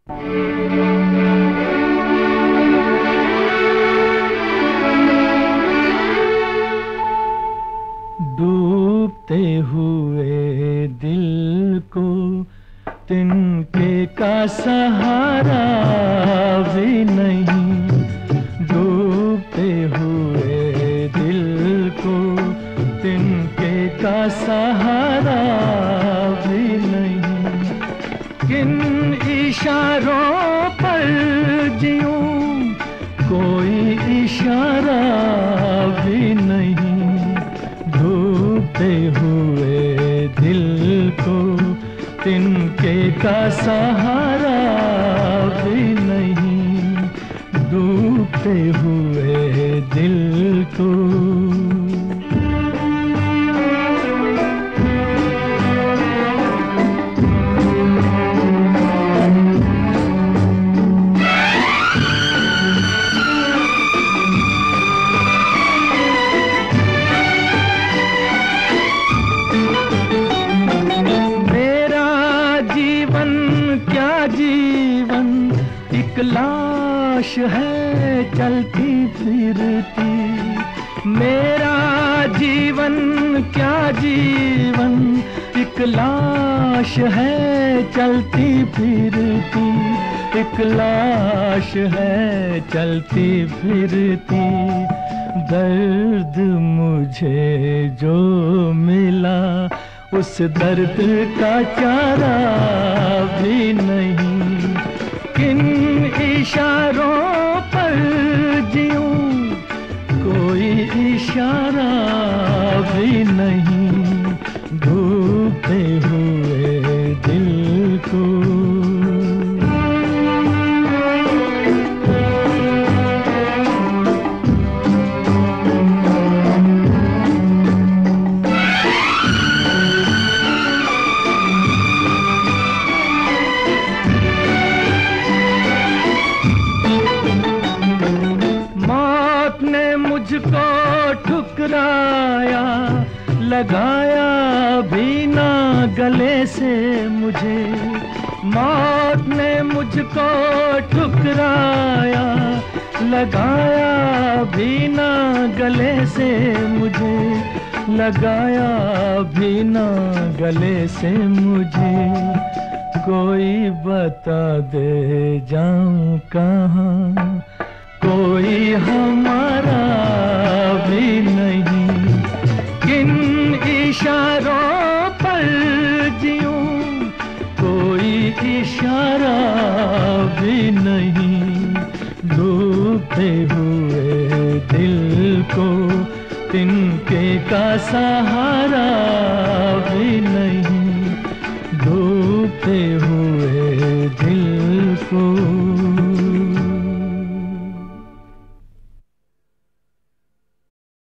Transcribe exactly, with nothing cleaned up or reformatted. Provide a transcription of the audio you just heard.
डूबते हुए दिल को तिनके का सहारा भी नहीं, डूबते हुए दिल को तिनके का सहारा भी नहीं। किन इशारों पर जीऊं, कोई इशारा भी नहीं, डूबते हुए दिल को तिनके का सहारा भी नहीं, डूबते हुए दिल को। जीवन एक लाश है चलती फिरती, मेरा जीवन क्या जीवन एक लाश है चलती फिरती, एक लाश है चलती फिरती। दर्द मुझे जो मिला उस दर्द का चारा भी नहीं, किन इशारों पर जीऊं, कोई इशारा भी नहीं, डूबते हुए दिल को। मुझको ठुकराया, लगाया भी ना गले से मुझे, मौत ने मुझको ठुकराया, लगाया भी ना गले से मुझे, लगाया भी ना गले से मुझे। कोई बता दे जाऊं कहाँ, कोई हमारा भी नहीं, किन इशारों पर जीऊं, कोई इशारा भी नहीं, डूबते हुए दिल को तिनके का सहारा